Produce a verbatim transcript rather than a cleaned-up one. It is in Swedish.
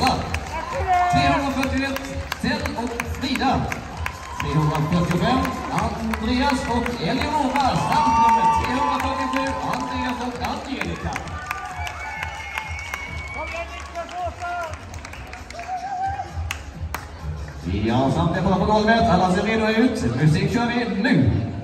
Åsa. trehundrafyrtioett, Tell och Frida. trehundrafyrtiofem, Andreas och Eleonora. Samt nummer trehundrafyrtiosju, Andreas och Angelica. Vi har samtliga på golvet. Alla ser redo ut. Musik kör vi nu.